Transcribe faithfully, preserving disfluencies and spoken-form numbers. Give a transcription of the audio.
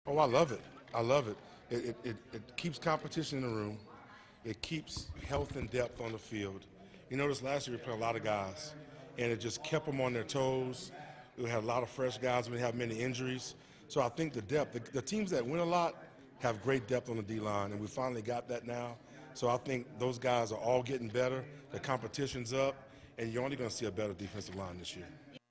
Oh, I love it. I love it. It, it, it, it keeps competition in the room. It keeps health and depth on the field. You notice last year we played a lot of guys, and it just kept them on their toes. We had a lot of fresh guys. We didn't have many injuries. So I think the depth, the, the teams that win a lot have great depth on the D-line, and we finally got that now. So I think those guys are all getting better. The competition's up, and you're only going to see a better defensive line this year.